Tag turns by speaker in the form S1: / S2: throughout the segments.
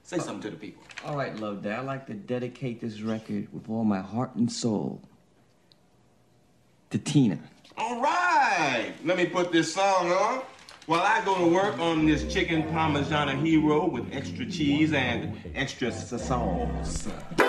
S1: Say something to the people.
S2: All right, Love Dad, I'd like to dedicate this record with all my heart and soul to Tina.
S1: All right. Let me put this song on while I go to work on this chicken parmigiana hero with extra cheese and extra sauce.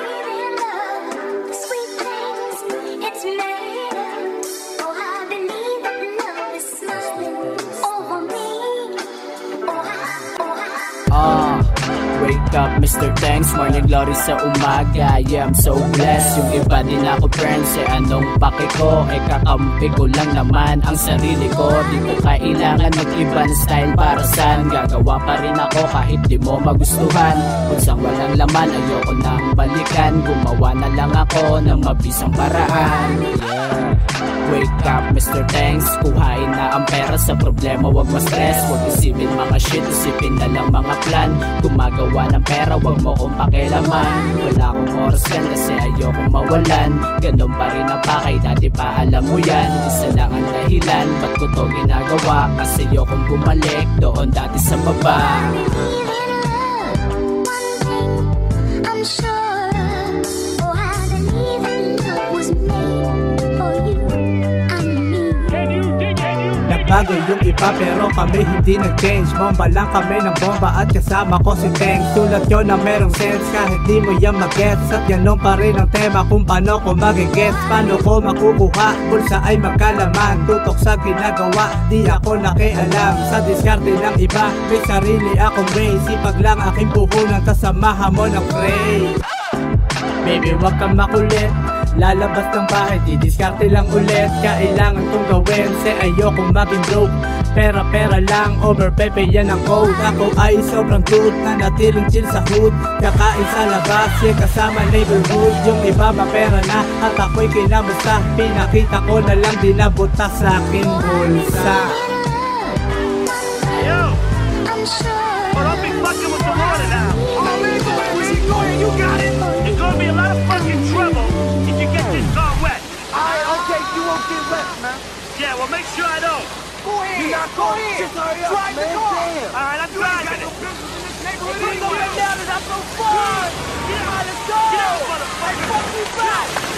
S3: Wake up, Mr. Thanks, morning glory sa umaga. Yeah, I'm so blessed. Yung iba din ako friends, anong pake ko? Kakampi ko lang naman ang sarili ko. Di ko kailangan mag-ibang style para saan. Gagawa pa rin ako kahit di mo magustuhan. Kung sang walang laman, ayoko nang balikan. Gumawa na lang ako ng mabisang paraan. Yeah. Wake up, Mr. Thanks, kuhain na ang pera sa problema, wag ma-stress. Wag isipin mga shit, isipin na lang mga plan. Gumagawa ng pera, wag mo kong pakialaman. Wala akong oras yan kasi ayokong mawalan. Ganon pa rin ang pakay, dati pa alam mo yan. Isa lang ang dahilan, ba't ko to ginagawa? Kasi ayokong bumalik doon dati sa baba. I'm sure
S4: bago yung iba pero kami hindi nag-change. Bomba lang kami ng bomba at kasama ko si Teng. Sulat yun na merong sense kahit di mo yan mag-gets. At yanon pa rin ang tema kung paano ko mag-gets. Paano ko makukuha, bulsa ay magkalaman. Tutok sa ginagawa, di ako nakialam. Sa diskarte ng iba, may sarili akong way. Sipag lang aking puhunan, kasamahan mo ng pray. Baby, wag kang makulit, lalabas ng bahay, didiskarte lang ulit. Kailangan kong gawin, say ayokong maging broke. Pera-pera lang, over pepe yan ang code. Ako ay sobrang good, na natiling chill sa hood. Kakain sa labas, yeah, kasama neighborhood. Yung iba mapera na, at ako'y kinamusta. Pinakita ko na lang, di nabutas sa aking bulsa.
S5: Yo! I'm sure. Oh, don't be fucking with the water now. Oh, man, go ahead, you got it. There's gonna be a lot of fucking trouble if you get this car wet.
S6: Alright, okay, you won't get wet, man.
S5: Yeah, well, make sure I don't.
S6: Go ahead. You're not going in. Just hurry up, drive man. The car.
S5: All right, I'm driving it.
S6: We're going down and have some fun.
S5: Get out,
S6: let's go.
S5: Get out, motherfucker.
S6: Hey, fuck you back.